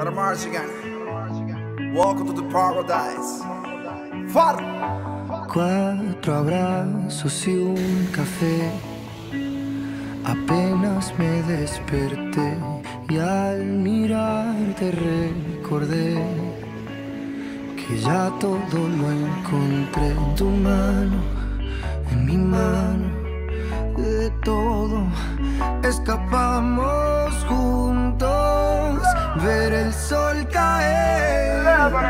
Let them march again. Welcome to the paradise. Far. 4 abrazos y un café. Apenas me desperté y al mirarte recordé que ya todo lo encontré en tu mano, en mi mano. De todo escapamos juntos, ver el sol caer.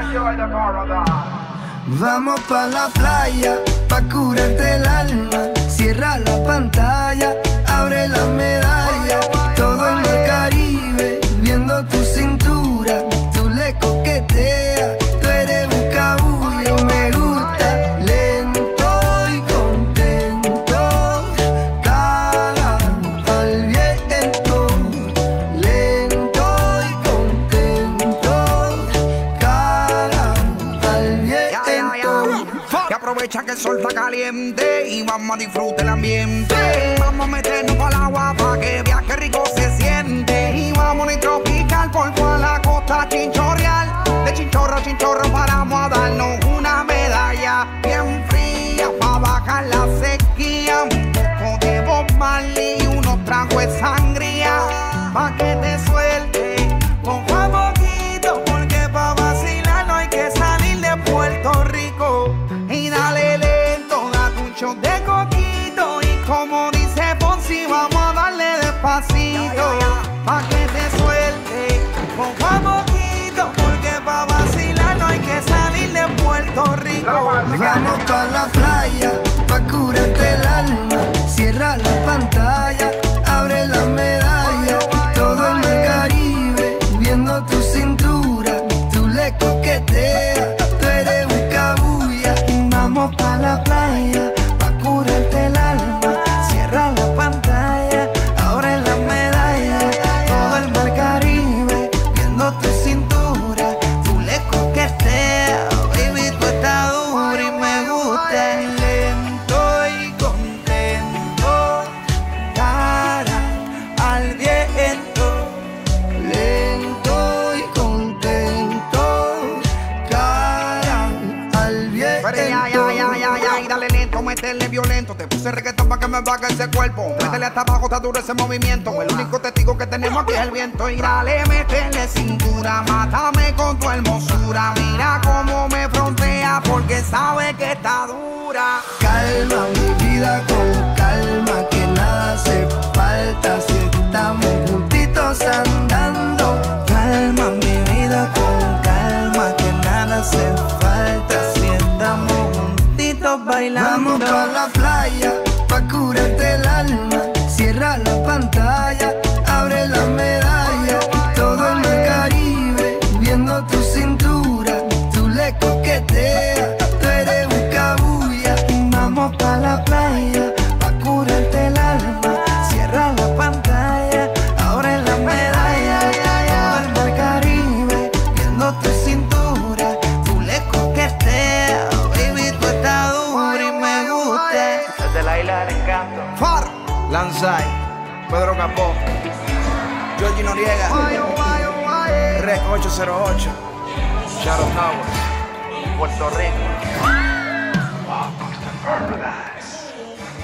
Vamos pa' la playa, pa' curarte el alma. Cierra la pantalla, abre la medalla. Todo en el Caribe, viendo tu cintura. Tú le coqueteas, tú eres un cabullo. Me gusta lento y contento. Cara al viento, lento y contento. Cara al viento. Que aprovecha que el sol está caliente y vamos a disfrutar el ambiente. Vamos a meternos para el agua para que veas que rico se siente. Y vamos a tropical por toda la costa chinchorreal. De chinchorro a chinchorro paramos a darnos una medalla bien fría para bajar la sequía. Un poco de Bob Marley y unos tragos de sangría pa' que te suelte poco a poquito, porque pa' vacilar no hay que salir de Puerto Rico. Y dale lento, date un shot de coquito. Y como dice Fonsi, vamos a darle despacito pa' que te suelte poco a poquito, porque pa' vacilar no hay que salir de Puerto Rico. Vamos pa' la playa, pa' curarte el alma. Cierra la pantalla, abre la medalla. Todo en el Caribe, viendo tu cintura. Tú le coqueteas, tú eres un cabulla. Vamos pa' la playa, pa' curarte el alma. Cierra la pantalla, abre la medalla. Todo el mar Caribe, viendo tu cintura. Tú le coqueteas, baby, tú estás dura y me gusta. Lento y contento, cara al viento. Lento y contento, cara al viento. Y dale lento, métele violento. Te puse reggaetón pa' que me baje ese cuerpo. Métele hasta abajo, está duro ese movimiento. El único testigo que tenemos aquí es el viento. Y dale, métele cintura, mátame con tu hermosura. Mira cómo me frontea porque sabe que está dura. Calma mi vida con calma, que nada hace falta si estamos juntitos andando. Calma mi vida con calma, que nada hace falta si estamos juntitos bailando. Vamos pa' la playa, pa' curarte el alma. Cierra la pantalla, abre la medalla. Todo en el Caribe, viendo tu cintura. Tú le coqueteas, tú eres un cabulla. Vamos pa' la playa, pa' curarte el alma. Cierra la pantalla, abre la medalla. Todo el mar Caribe, viendo tu cintura. Tú le coqueteas, baby, tú estás dura y me gusta. Desde la isla del encanto. Far. Lanzai, Pedro Capó, Georgie Noriega, Rec 808, Shadow Towers, Puerto Rico. Welcome to paradise.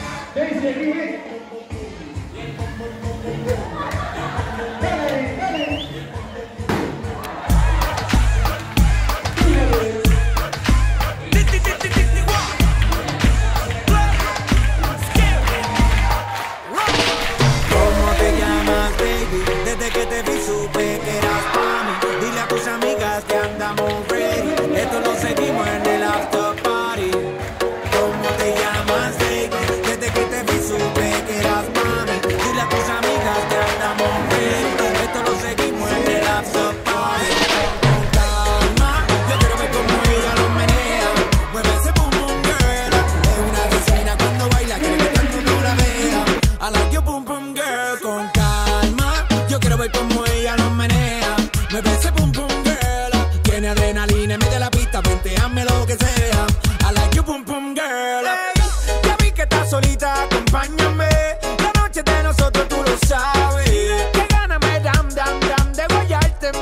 ¿Cómo te llamas, baby? Desde que te vi supe que eras pa' mí. Dile a tus amigas que andamos ready. Esto lo seguimos en el after party. ¿Cómo te llamas, baby? Desde que te vi supe que eras pa' mí. Dile a tus amigas que andamos ready. Esto lo seguimos en el after party. Con calma, yo quiero ver cómo ella lo menea. Mueve ese boom boom girl. Es una vecina cuando baila, quiere que tanto no la vea. I like your boom boom girl. Con calma, yo quiero ver cómo ella lo menea. Mueve ese boom boom girl. Tiene adrenalina en medio de la pista, venteame lo que sea. I like your boom boom girl. Hey, ya vi que estás solita, acompáñame. La noche de nosotros tú lo sabes. Que gana me dan de guayarte, mami.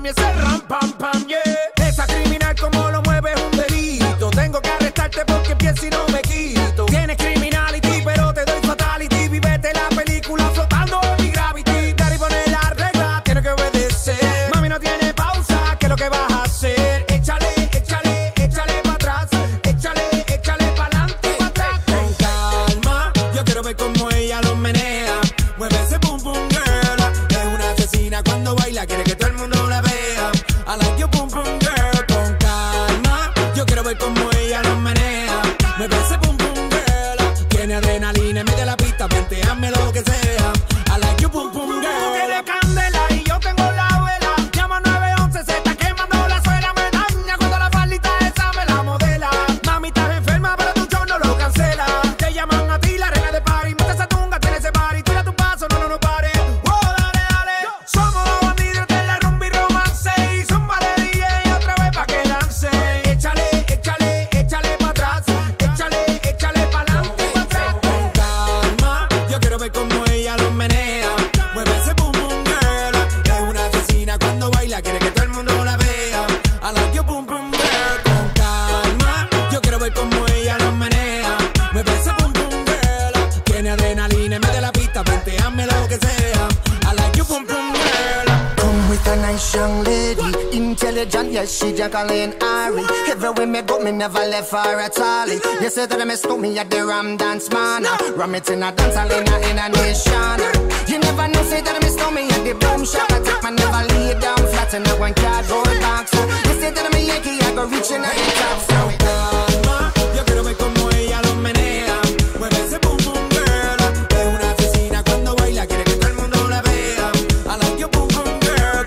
mí es el ram, pam, pam, yeah. Esa criminal como lo mueve es un delito. Tengo que arrestarte porque pienso y no me quito. Tienes criminality, pero te doy fatality. Vivete la película flotando en mi gravity. Daddy pone la regla, tiene que obedecer. Mami no tiene pausa, ¿qué es lo que vas a hacer? Échale, échale, échale para atrás. Échale, échale para adelante, para atrás. Con calma, yo quiero ver cómo ella lo menea. Mueve ese pum pum girl. Es una asesina cuando baila, quiere que todo el mundo la vea. I like you pum pum girl. Con calma, yo quiero ver cómo ella lo menea. Mueve ese pum pum girl. Tiene adrenalina, mete la pista, venteame lo que sea. I like you pum pum girl. Tú tienes candela y yo tengo la vela. Llama 911, se está quemando la suela. Me daña cuando la faldita esa me la modela. Mami, estás enferma, pero tu show no lo cancela. Te llaman a ti, la reina de party. Mete esa tunga, tiene ese party. Tira tu paso, no pare. Oh, dale, dale. Somos los bandidos de la rumba y romance. Y zumba de DJ otra vez pa' que dance. Échale, échale, échale pa' atrás. Échale, échale pa' adelante, pa' atrás. Con calma, yo quiero ver cómo ella lo menea. Mueve ese pum pum girl. Es una asesina cuando baila, quiere que todo el mundo la vea. I like you pum pum girl. Con calma, yo quiero ver cómo ella lo menea. Mueve ese pum pum girl. Tiene adrenalina en medio de la pista, venteame lo que sea. I like you pum pum girl. Come with a nice young lady, intelligent, yes, she Jacqueline Ari. Everywhere me go, me never left her at all. You say that I miss me at the Ram Dance Man. Ram it in a dance hall in a nation. You never know, say that I miss me at the Boom Shop. I take my never lay down flat in a one cardboard box. You say that I'm a Yankee, I go reaching out the top. So Calma, yo quiero ver cómo ella lo menea. Mueve ese pum pum girl. Es una asesina cuando baila, quiere que todo el mundo la vea. I like you pum pum girl.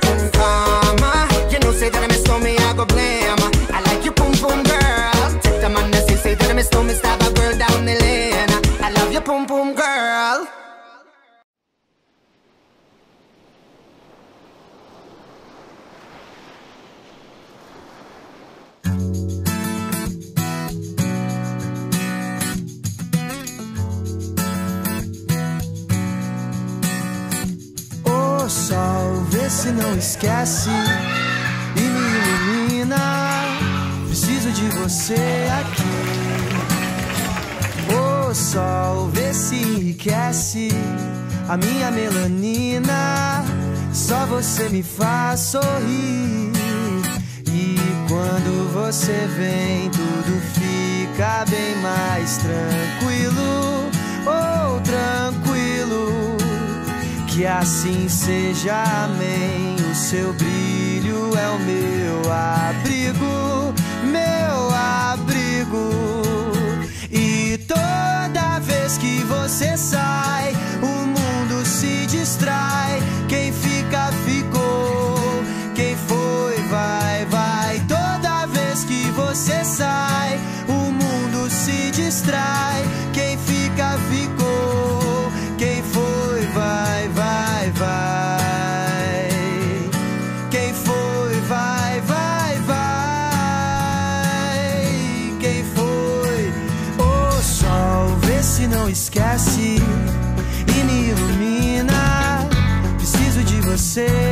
Karma, you know, say that I miss me, I go blame. I like you, pum pum girl. Take the man that say that I miss me, stab a girl down the lane. I love you, pum pum girl. O sol, vê se não esquece e me ilumina. Preciso de você aqui. O sol, vê se enriquece a minha melanina. Só você me faz sorrir. E quando você vem, tudo fica bem mais tranquilo. Oh, tranquilo. Que assim seja, amém. O seu brilho é o meu abrigo, meu abrigo. E toda vez que você sai, o mundo se distrai. Quem fica, ficou. Quem foi, vai, vai. Toda vez que você sai, o mundo se distrai. Quem fica, ficou. Quem foi, vai, vai, vai. Quem foi, vai, vai, vai. Quem foi? O sol, vê se não esquece e me ilumina. Preciso de você